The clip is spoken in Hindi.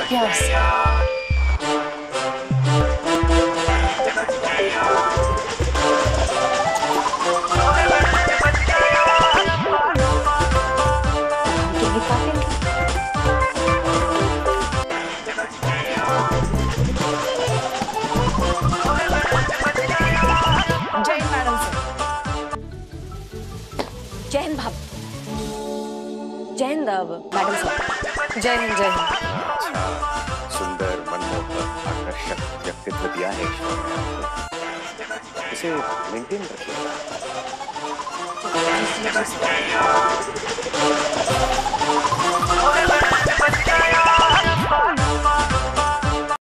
यस। जय हिंद मैडम सर। जय हिंद भाभी। जय हिंद मैडम साहब। जय हिंद जय हिंद। अच्छा, सुंदर मनमोहक आकर्षक व्यक्तित्व दिया है ईश्वर ने आपको, इसे मेंटेन रखिएगा।